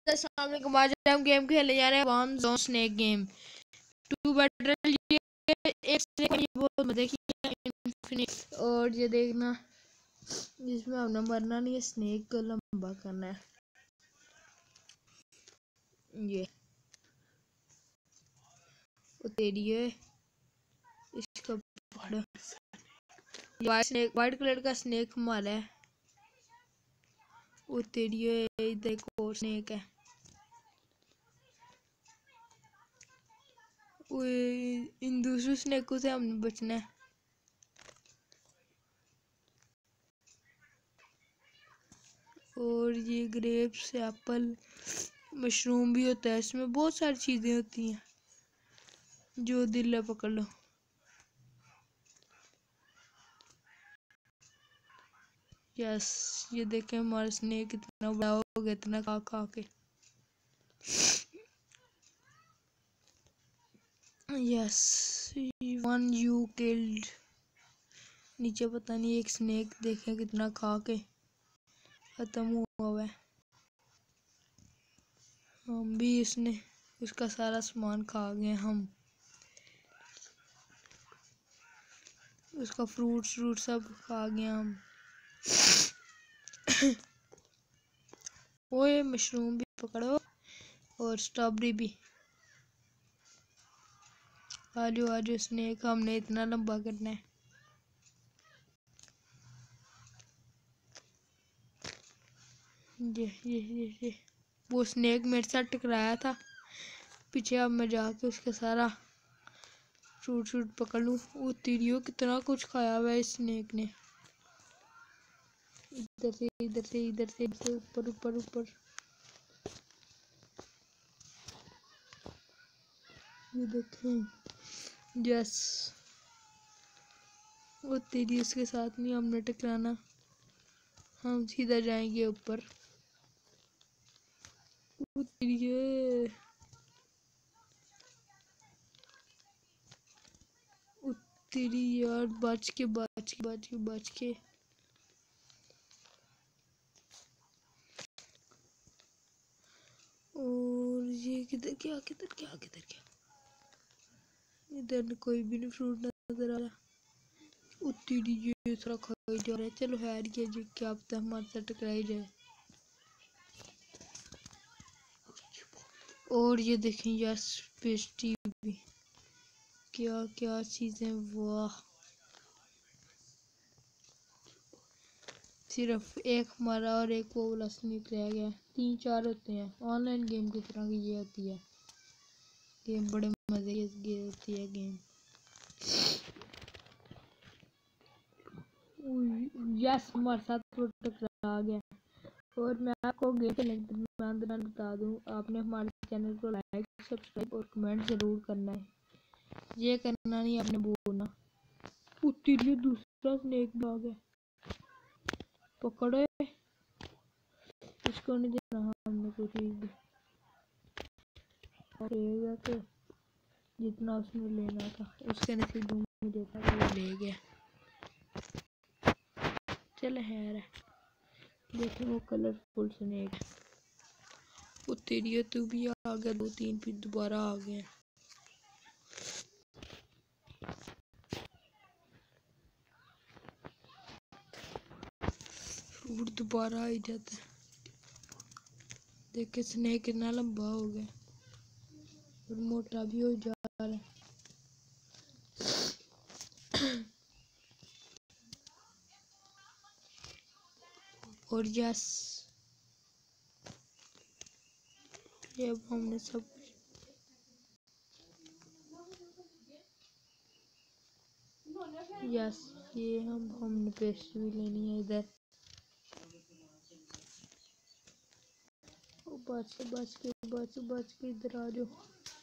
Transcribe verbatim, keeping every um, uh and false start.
अस्सलाम वालेकुम। आज हम गेम खेलने जा रहे हैं one zone snake game two battle. ये एक स्नेक ये बहुत मजे की है इन्फिनिट। और ये देखना जिसमें हमने मरना नहीं है, स्नेक को लंबा करना है। ये तेरी है इसका बड़ा वाइट स्नेक, वाइट कलर का स्नेक हमारा है। वो तेरी है, इधर एक और स्नेक है। वो इन दूसरे स्नेकों से हमने बचना है। और ये ग्रेप्स, एप्पल, मशरूम भी होता है। इसमें बहुत सारी चीजें होती हैं, जो दिल है पकड़ लो। यस, ये देखें हमारा स्नेक कितना बड़ा हो गया, इतना खा खा के। Yes, one you killed. नीचे पता नहीं एक स्नेक देखें कितना खा के खत्म हुआ हुआ है। हम भी इसने उसका सारा सामान खा गए हम, उसका फ्रूट फ्रूट सब खा गया हम। ओए मशरूम भी पकड़ो और स्ट्रॉबेरी भी। आजो आजो स्नेक, हमने इतना लंबा करना है। ये ये ये ये वो स्नेक मेरे साथ टकराया था पीछे। अब मैं जाके उसका सारा फ्रूट फ्रूट पकड़ लूँ। वो तीरियो कितना कुछ खाया हुआ है इस स्नेक ने। इधर से इधर से इधर से इधर से ऊपर ऊपर ऊपर। ये देखें, यस। वो तेरी उसके साथ नहीं हमने टकराना, हम सीधा जाएंगे ऊपर। वो तेरी तेरी यार, बच के बच के बच के बच के। और ये किधर क्या किधर क्या किधर क्या, इधर कोई भी नहीं फ्रूट नजर आ रहा। उतरी ये थोड़ा खाई जा रहा है। चलो हैर किया जी, क्या पता हमारे साथ टकराई जाए। और ये देखें, यस पेस्ट्री भी, क्या क्या चीजें, वाह। सिर्फ एक हमारा और एक वो वाला स्नेक रह गया। तीन चार होते हैं। ऑनलाइन गेम की तरह की ये होती है गेम, बड़े मजे की होती है गेम। यस, हमारे साथ वो टकरा गया। और मैं आपको गेम के लिंक में बता दूं, आपने हमारे चैनल को लाइक सब्सक्राइब और कमेंट जरूर करना है। ये करना नहीं आपने बोलना। उठी दूसरा स्नेक भी आ गया, पकड़े। इसको नहीं देना हमने कोई चीज भी। तो जितना उसने लेना था उसके नसीब में देता था, वो ले गया। चल है, देखो वो कलरफुल स्नेक। वो तेरी तू भी आ गया, दो तीन फिर दोबारा आ गए। फ्रूट दोबारा आ जाता है। देखे स्नेक कितना लंबा हो गया और मोटा भी हो जा रहा है। और यस, ये अब हमने सब यस, ये हम हमने पेस्ट भी लेनी है इधर। बच के बच के बच बच के इधर आ जाओ।